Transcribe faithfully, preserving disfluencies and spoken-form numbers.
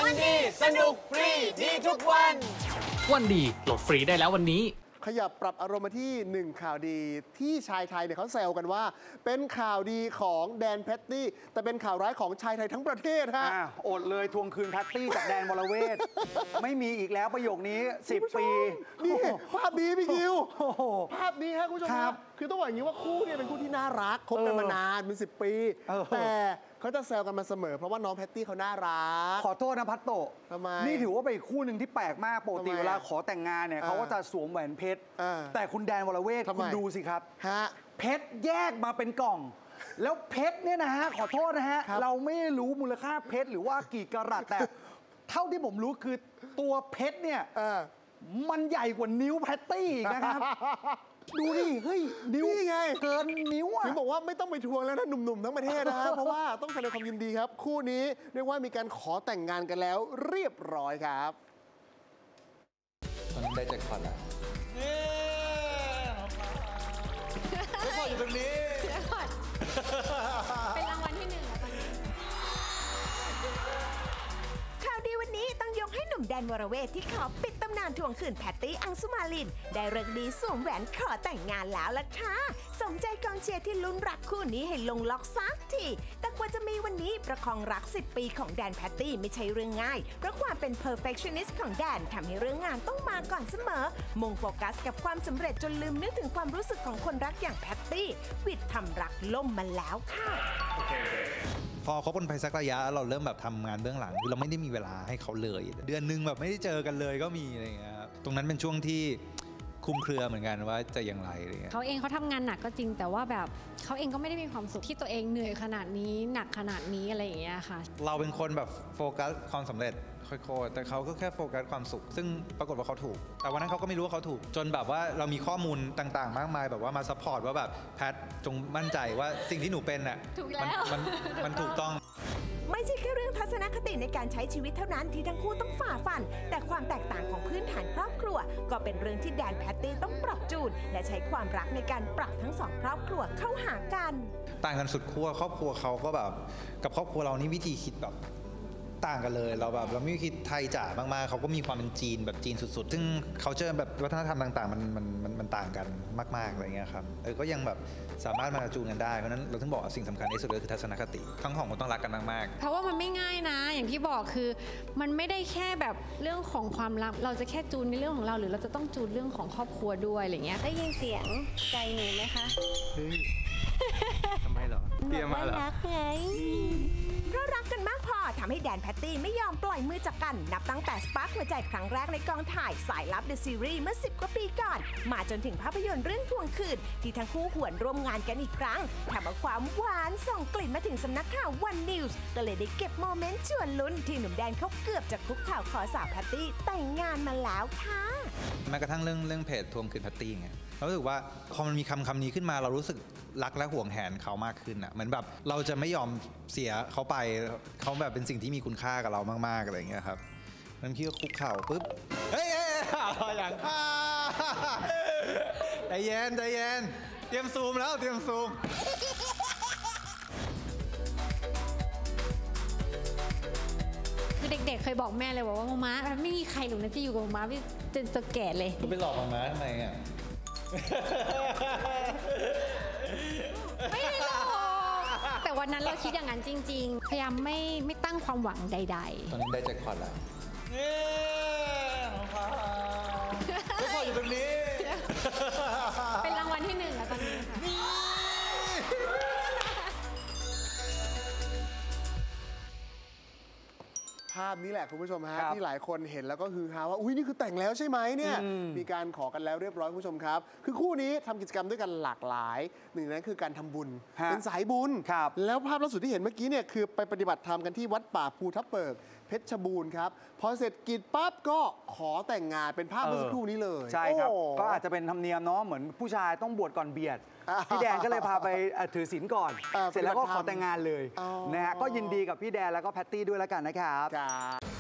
วันดีสนุกฟรีดีทุกวันวันดีโหลดฟรีได้แล้ววันนี้ขยับปรับอารมณ์มาที่หนึ่งข่าวดีที่ชายไทยเนี่ยเขาแซวกันว่าเป็นข่าวดีของแดนแพตตี้แต่เป็นข่าวร้ายของชายไทยทั้งประเทศฮะอดเลยทวงคืนแพตตี้จากแดนวรเวทไม่มีอีกแล้วประโยคนี้สิบปีนี่ภาพนี้พี่คิวภาพนี้ฮะคุณผู้ชมครับคือต้องบอกอย่างนี้ว่าคู่เนี่ยเป็นคู่ที่น่ารักคบกันมานานเป็นสิบปีแต่เขาจะแซวกันมาเสมอเพราะว่าน้องแพตตี้เขาน่ารักขอโทษนะพัตโตทำไมนี่ถือว่าเป็นคู่หนึ่งที่แปลกมากปกติเวลาขอแต่งงานเนี่ยเขาก็จะสวมแหวนเพชรแต่คุณแดนวรเวทคุณดูสิครับเพชรแยกมาเป็นกล่องแล้วเพชรเนี่ยนะฮะขอโทษนะฮะเราไม่รู้มูลค่าเพชรหรือว่ากี่กะรัตแต่เท่าที่ผมรู้คือตัวเพชรเนี่ยมันใหญ่กว่านิ้วแพตตี้นะครับดูดิเฮ้ยนิ้วไงเกินนิ้วอ่ะถึงบอกว่าไม่ต้องไปทวงแล้วนะหนุ่มๆทั้งประเทศนะเพราะว่าต้องแสดงความยินดีครับคู่นี้เรียกว่ามีการขอแต่งงานกันแล้วเรียบร้อยครับตอนนี้ได้แจ็คพอตแล้วแจ็คพอตอยู่ตรงนี้เป็นรางวัลที่หนึ่งแล้วตอนนี้ข่าวดีวันนี้ต้องยกให้หนุ่มแดนวรเวทที่เขาปิดตำนานทวงคืนแพตตี้อังสุมาลินได้ฤกษ์ดีสวมแหวนขอแต่งงานแล้วล่ะค่ะสมใจกองเชียร์ที่ลุ้นรักคู่นี้ให้ลงล็อกซักทีแต่กว่าจะมีวันนี้ประคองรักสิบปีของแดนแพตตี้ไม่ใช่เรื่องง่ายเพราะความเป็น perfectionist ของแดนทำให้เรื่องงานต้องมาก่อนเสมอมุ่งโฟกัสกับความสำเร็จจนลืมนึกถึงความรู้สึกของคนรักอย่างแพตตี้วิดทำรักล่มมาแล้วค่ะพอคบกันไปสักระยะเราเริ่มแบบทำงานเบื้องหลังคือเราไม่ได้มีเวลาให้เขาเลยเดือนนึงแบบไม่ได้เจอกันเลยก็มีอะไรอย่างเงี้ยครับตรงนั้นเป็นช่วงที่คุมเครือเหมือนกันว่าจะอย่างไรอะไรเงี้ยเขาเองเขาทำงานหนักก็จริงแต่ว่าแบบเขาเองก็ไม่ได้มีความสุขที่ตัวเองเหนื่อยขนาดนี้หนักขนาดนี้อะไรอย่างเงี้ยค่ะเราเป็นคนแบบโฟกัสความสำเร็จค่อยๆแต่เขาก็แค่โฟกัสความสุขซึ่งปรากฏว่าเขาถูกแต่วันนั้นเขาก็ไม่รู้ว่าเขาถูกจนแบบว่าเรามีข้อมูลต่างๆมากมายแบบว่ามาซัพพอร์ตว่าแบบแพทจงมั่นใจว่าสิ่งที่หนูเป็นอ่ะมันมันมันถูกต้องไม่ใช่แค่เรื่องทัศนคติในการใช้ชีวิตเท่านั้นที่ทั้งคู่ต้องฝ่าฟันแต่ความแตกต่างของพื้นฐานครอบครัวก็เป็นเรื่องที่แดนแพตตี้ต้องปรับจูนและใช้ความรักในการปรับทั้งสองครอบครัวเข้าหากันต่างกันสุดขั้วครอบครัวเขาก็แบบกับครอบครัวเรานี่วิธีคิดแบบต่างกันเลยเราแบบเราไม่คิดไทยจ๋ามากๆเขาก็มีความเป็นจีนแบบจีนสุดๆซึ่งเขาเจอแบบวัฒนธรรมต่างๆมันมันมันมันต่างกันมากๆอะไรเงี้ยครับเออก็ยังแบบสามารถมาจูนกันได้เพราะนั้นเราถึงบอกสิ่งสำคัญที่สุดก็คือทัศนคติทั้งสองคนต้องรักกันมากๆเพราะว่ามันไม่ง่ายนะอย่างที่บอกคือมันไม่ได้แค่แบบเรื่องของความรักเราจะแค่จูนในเรื่องของเราหรือเราจะต้องจูนเรื่องของครอบครัวด้วยอะไรเงี้ยได้ยินเสียงใจหนูไหมคะทำไมเหรอเตรียมมาเหรอรักไงเพราะรักกันมากพอทำให้แดนแพตตี้ไม่ยอมปล่อยมือจากกันนับตั้งแต่สปาร์คหัวใจครั้งแรกในกองถ่ายสายลับเดอะซีรีส์เมื่อสิบกว่าปีก่อนมาจนถึงภาพยนตร์เรื่องทวงคืนที่ทั้งคู่หวนร่วมงานกันอีกครั้งทำเอาความหวานส่งกลิ่นมาถึงสำนักข่าววันนิวส์ก็เลยได้เก็บโมเมนต์ชวนลุ้นที่หนุ่มแดนเขาเกือบจะคุกเข่าขอสาวแพตตี้แต่งงานมาแล้วค่ะแม้กระทั่งเรื่องเรื่องเพจทวงคืนแพตตี้ไงเรารู้สึกว่าพอมันมีคำคำนี้ขึ้นมาเรารู้สึกรักและห่วงแหนเขามากขึ้นอ่ะเหมือนแบบเราจะไม่ยอมเสียเขาไปเขาแบบเป็นสิ่งที่มีคุณค่ากับเรามากๆอะไรอย่างเงี้ยครับมันพี่ก็คุกเข่าปุ๊บเฮ้ยอย่างใจเย็นใจเย็นเตรียมซูมแล้วเตรียมซูมคือเด็กๆเคยบอกแม่เลยว่ามาม่าไม่มีใครหนูนะจะอยู่กับมาม่าจนจะแก่เลยคุณไปหลอกมาม่าทำไมอ่ะไม่ได้หรอกแต่วันนั้นเราคิดอย่างนั้นจริงๆพยายามไม่ไม่ตั้งความหวังใดๆตอนนี้ได้แจ็คพอตแล้วนี่น้องฟ้าแจ็คพอตอยู่ตรงนี้เป็นรางวัลที่หนึ่งแล้วตอนนี้ค่ะภาพนี้แหละคุณผู้ชมฮะที่หลายคนเห็นแล้วก็คือฮาว่าอุ้ยนี่คือแต่งแล้วใช่ไหมเนี่ยมีการขอกันแล้วเรียบร้อยคุณผู้ชมครับคือคู่นี้ทำกิจกรรมด้วยกันหลากหลายหนึ่งในนั้นคือการทำบุญเป็นสายบุญแล้วภาพล่าสุดที่เห็นเมื่อกี้เนี่ยคือไปปฏิบัติธรรมกันที่วัดป่าภูทับเบิกเพชรบูรณ์ครับพอเสร็จกิจปั๊บก็ขอแต่งงานเป็นภาพเมื่อสักครู่นี้เลยใช่ครับก็อาจจะเป็นธรรมเนียมเนาะเหมือนผู้ชายต้องบวชก่อนเบียดพี่แดนก็เลยพาไปถือศีลก่อนเสร็จแล้วก็ขอแต่งงานเลยนะฮะก็ยินดีกับพี่แดนแล้วก็แพตตี้ด้วยแล้วกันนะครับ